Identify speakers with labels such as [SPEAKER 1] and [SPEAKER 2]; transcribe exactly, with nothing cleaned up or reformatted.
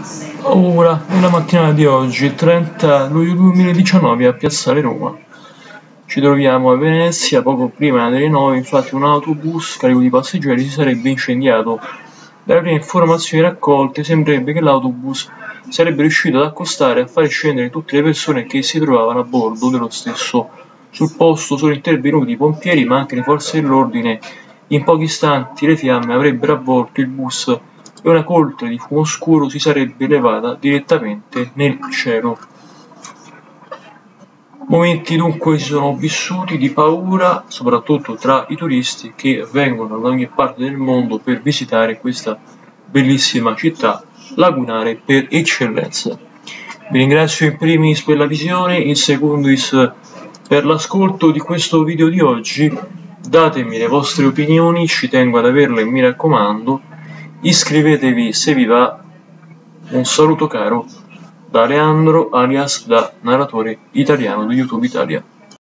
[SPEAKER 1] Ora, nella mattinata di oggi, trenta luglio duemiladiciannove, a Piazzale Roma. Ci troviamo a Venezia, poco prima delle nove, infatti un autobus carico di passeggeri si sarebbe incendiato. Dalle prime informazioni raccolte sembrerebbe che l'autobus sarebbe riuscito ad accostare e a fare scendere tutte le persone che si trovavano a bordo dello stesso. Sul posto sono intervenuti i pompieri ma anche le forze dell'ordine. In pochi istanti le fiamme avrebbero avvolto il bus e una coltre di fumo scuro si sarebbe elevata direttamente nel cielo. Momenti dunque si sono vissuti di paura, soprattutto tra i turisti che vengono da ogni parte del mondo per visitare questa bellissima città lagunare per eccellenza. Vi ringrazio in primis per la visione, in secondis per l'ascolto di questo video di oggi. Datemi le vostre opinioni, ci tengo ad averle, mi raccomando. Iscrivetevi se vi va. Un saluto caro da Leandro alias da narratore italiano di YouTube Italia.